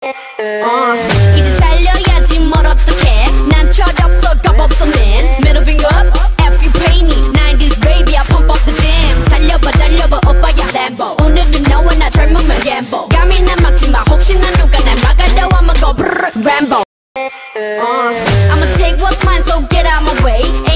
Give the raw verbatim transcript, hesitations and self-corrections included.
어, 이제 달려야지 뭘 어떡해 난 철없어 겁없어 man Middle finger up if you pay me 나인티즈 baby I pump up the jam 달려봐 달려봐 오빠야 램보 오늘은 너와 나 젊으면 gamble 감히 난 막지마 혹시나 누가 날 막아도 I'ma go brrr Rambo uh, I'ma take what's mine so get out my way